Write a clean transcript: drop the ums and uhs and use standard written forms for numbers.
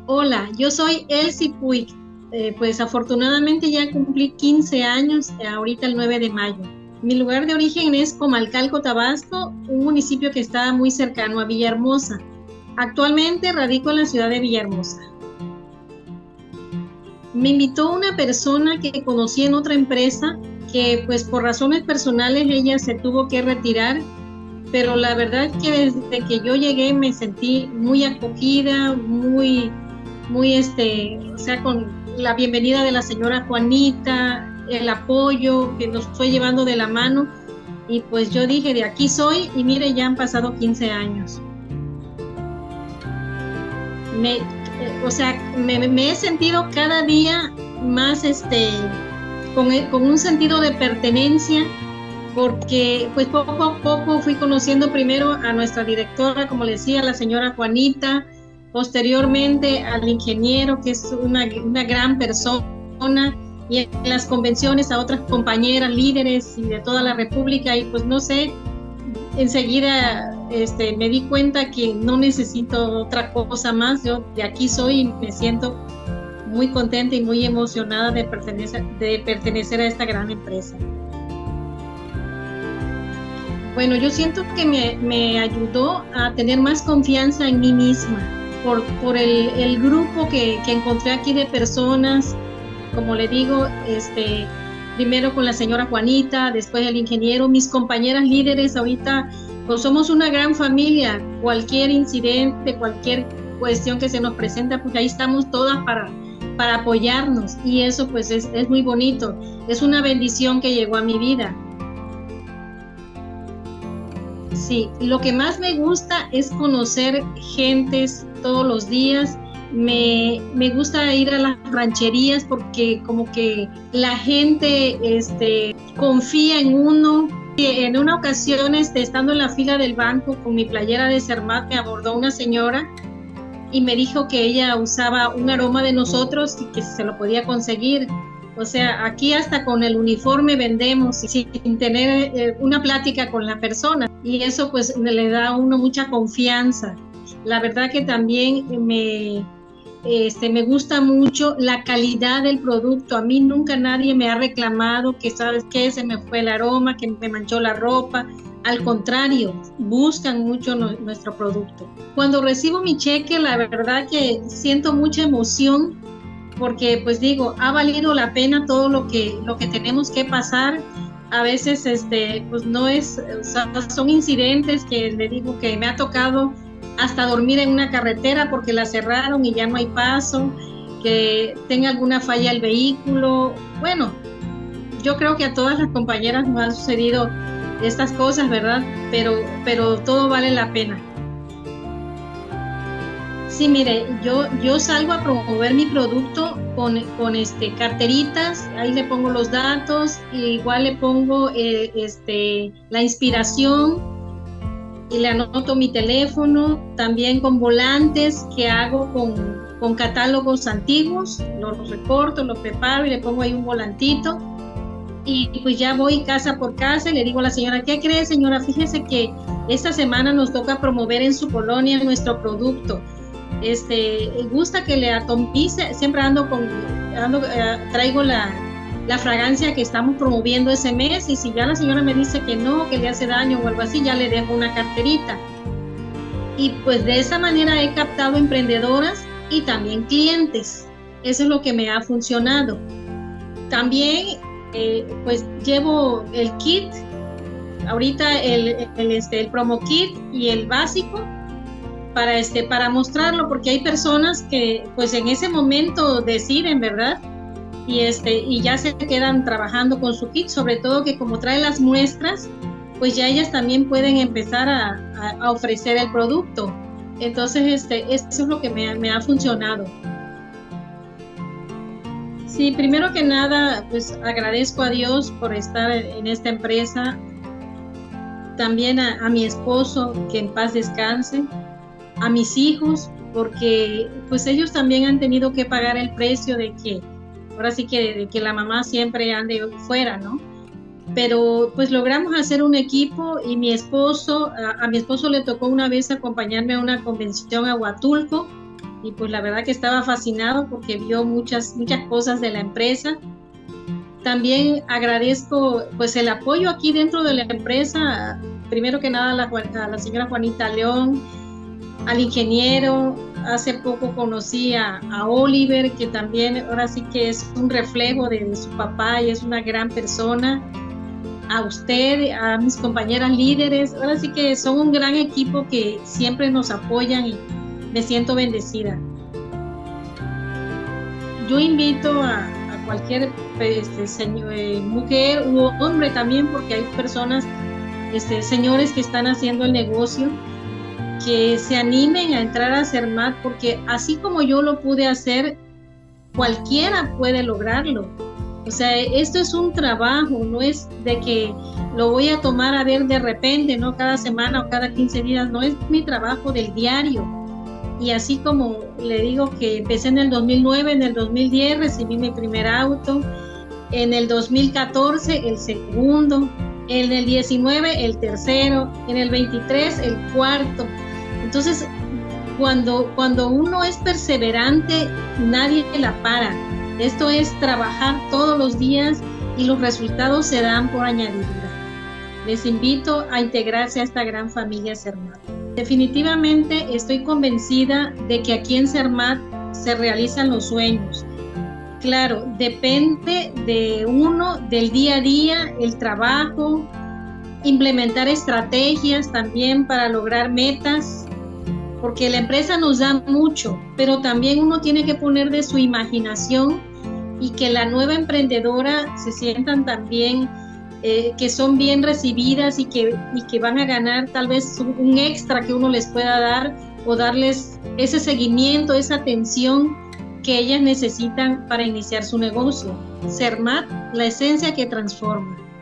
Hola, yo soy Elsie Puig. Pues afortunadamente ya cumplí 15 años, ahorita el 9 de mayo. Mi lugar de origen es Comalcalco, Tabasco, un municipio que está muy cercano a Villahermosa. Actualmente radico en la ciudad de Villahermosa. Me invitó una persona que conocí en otra empresa que pues por razones personales ella se tuvo que retirar, pero la verdad que desde que yo llegué me sentí muy acogida, o sea, con la bienvenida de la señora Juanita, el apoyo que nos fue llevando de la mano, y pues yo dije, de aquí soy, y mire, ya han pasado 15 años. Me he sentido cada día más con un sentido de pertenencia, porque pues poco a poco fui conociendo primero a nuestra directora, como le decía, la señora Juanita, posteriormente al ingeniero, que es una gran persona, y en las convenciones a otras compañeras, líderes y de toda la República, y pues no sé, enseguida me di cuenta que no necesito otra cosa más. Yo de aquí soy y me siento muy contenta y muy emocionada de pertenecer a esta gran empresa. Bueno, yo siento que me ayudó a tener más confianza en mí misma por el grupo que encontré aquí de personas, como le digo, primero con la señora Juanita, después el ingeniero, mis compañeras líderes. Ahorita pues somos una gran familia. Cualquier incidente, cualquier cuestión que se nos presenta, pues ahí estamos todas para apoyarnos, y eso pues es muy bonito. Es una bendición que llegó a mi vida. Sí, lo que más me gusta es conocer gentes todos los días. Me gusta ir a las rancherías porque como que la gente confía en uno. En una ocasión, estando en la fila del banco con mi playera de Cermat, me abordó una señora y me dijo que ella usaba un aroma de nosotros y que se lo podía conseguir. O sea, aquí hasta con el uniforme vendemos sin tener una plática con la persona, y eso pues le da a uno mucha confianza. La verdad que también me gusta mucho la calidad del producto. A mí nunca nadie me ha reclamado que, ¿sabes qué?, se me fue el aroma, que me manchó la ropa. Al contrario, buscan mucho nuestro producto. Cuando recibo mi cheque, la verdad que siento mucha emoción, porque pues digo, ha valido la pena todo lo que tenemos que pasar. A veces pues no es, o sea, son incidentes que le digo que me ha tocado hasta dormir en una carretera porque la cerraron y ya no hay paso, que tenga alguna falla el vehículo. Bueno, yo creo que a todas las compañeras nos han sucedido estas cosas, ¿verdad? Pero todo vale la pena. Sí, mire, yo salgo a promover mi producto con carteritas. Ahí le pongo los datos, y igual le pongo la inspiración, y le anoto mi teléfono, también con volantes que hago con catálogos antiguos. Los recorto, los preparo y le pongo ahí un volantito, y pues ya voy casa por casa y le digo a la señora, ¿qué cree, señora? Fíjese que esta semana nos toca promover en su colonia nuestro producto. Gusta que le atomice. Siempre traigo la fragancia que estamos promoviendo ese mes, y si ya la señora me dice que no, que le hace daño o algo así, ya le dejo una carterita. Y pues de esa manera he captado emprendedoras y también clientes. Eso es lo que me ha funcionado. También pues llevo el kit, ahorita el promo kit y el básico, para mostrarlo, porque hay personas que pues en ese momento deciden, ¿verdad? Y ya se quedan trabajando con su kit, sobre todo que como trae las muestras, pues ya ellas también pueden empezar a ofrecer el producto. Entonces, eso es lo que me ha funcionado. Sí, primero que nada, pues agradezco a Dios por estar en esta empresa. También a mi esposo, que en paz descanse. A mis hijos, porque pues ellos también han tenido que pagar el precio de que, ahora sí que, de que la mamá siempre ande fuera, ¿no? Pero pues logramos hacer un equipo, y mi esposo, a mi esposo le tocó una vez acompañarme a una convención a Huatulco, y pues la verdad que estaba fascinado porque vio muchas cosas de la empresa. También agradezco pues el apoyo aquí dentro de la empresa, primero que nada a la señora Juanita León, al ingeniero. Hace poco conocí a Oliver, que también ahora sí que es un reflejo de su papá y es una gran persona. A usted, a mis compañeras líderes, ahora sí que son un gran equipo que siempre nos apoyan y me siento bendecida. Yo invito a cualquier mujer u hombre también, porque hay personas, señores que están haciendo el negocio, que se animen a entrar a Cermat, porque así como yo lo pude hacer, cualquiera puede lograrlo. O sea, esto es un trabajo, no es de que lo voy a tomar a ver de repente, ¿no? Cada semana o cada 15 días, no, es mi trabajo del diario. Y así como le digo que empecé en el 2009, en el 2010 recibí mi primer auto, en el 2014 el segundo, en el 19 el tercero, en el 23 el cuarto. Entonces, cuando uno es perseverante, nadie la para. Esto es trabajar todos los días y los resultados se dan por añadidura. Les invito a integrarse a esta gran familia Cermat. Definitivamente estoy convencida de que aquí en Cermat se realizan los sueños. Claro, depende de uno, del día a día, el trabajo, implementar estrategias también para lograr metas, porque la empresa nos da mucho, pero también uno tiene que poner de su imaginación y que la nueva emprendedora se sientan también que son bien recibidas y que van a ganar tal vez un extra que uno les pueda dar o darles ese seguimiento, esa atención que ellas necesitan para iniciar su negocio. Cermat, la esencia que transforma.